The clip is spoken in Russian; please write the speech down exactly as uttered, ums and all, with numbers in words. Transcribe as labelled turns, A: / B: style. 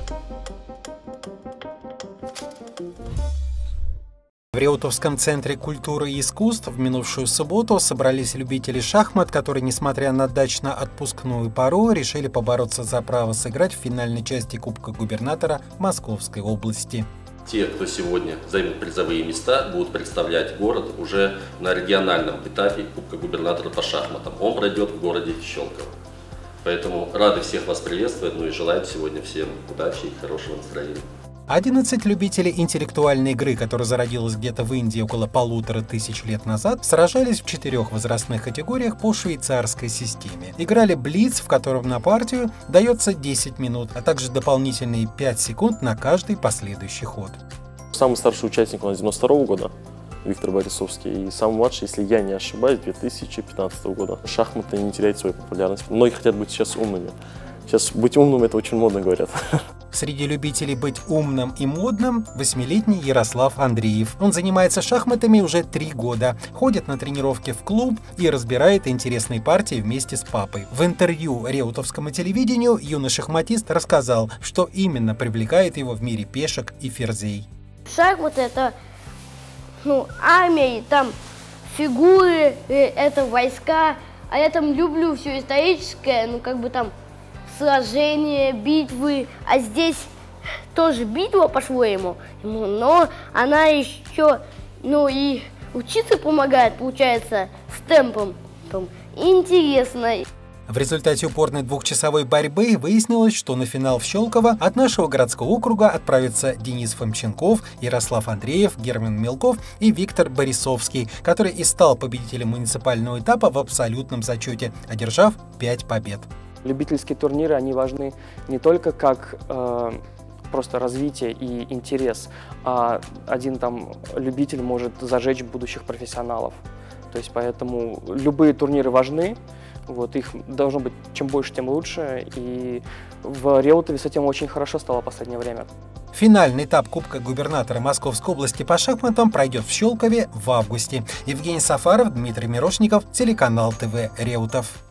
A: В Реутовском центре культуры и искусств в минувшую субботу собрались любители шахмат, которые, несмотря на дачно-отпускную пору, решили побороться за право сыграть в финальной части Кубка губернатора Московской области.
B: Те, кто сегодня займет призовые места, будут представлять город уже на региональном этапе Кубка губернатора по шахматам. Он пройдет в городе Щелково. Поэтому рады всех вас приветствовать, ну и желаю сегодня всем удачи и хорошего настроения.
A: одиннадцать любителей интеллектуальной игры, которая зародилась где-то в Индии около полутора тысяч лет назад, сражались в четырех возрастных категориях по швейцарской системе. Играли блиц, в котором на партию дается десять минут, а также дополнительные пять секунд на каждый последующий ход.
C: Самый старший участник у нас девяносто второго года, Виктор Борисовский, и самый младший, если я не ошибаюсь, две тысячи пятнадцатого года. Шахматы не теряют свою популярность. Многие хотят быть сейчас умными. Сейчас быть умным — это очень модно, говорят.
A: Среди любителей быть умным и модным восьмилетний Ярослав Андреев. Он занимается шахматами уже три года, ходит на тренировки в клуб и разбирает интересные партии вместе с папой. В интервью Реутовскому телевидению юный шахматист рассказал, что именно привлекает его в мире пешек и ферзей.
D: Шахматы — это ну, армия, там фигуры, это войска, а я там люблю все историческое, ну как бы там сражения, битвы, а здесь тоже битва по-своему, но она еще, ну и учиться помогает, получается, с темпом, там, интересно.
A: В результате упорной двухчасовой борьбы выяснилось, что на финал в Щелково от нашего городского округа отправятся Денис Фомченков, Ярослав Андреев, Герман Мелков и Виктор Борисовский, который и стал победителем муниципального этапа в абсолютном зачете, одержав пять побед.
E: Любительские турниры, они важны не только как э, просто развитие и интерес, а один там любитель может зажечь будущих профессионалов. То есть поэтому любые турниры важны, вот, их должно быть чем больше, тем лучше, и в Реутове с этим очень хорошо стало в последнее время.
A: Финальный этап Кубка губернатора Московской области по шахматам пройдет в Щелкове в августе. Евгений Сафаров, Дмитрий Мирошников, телеканал ТВ Реутов.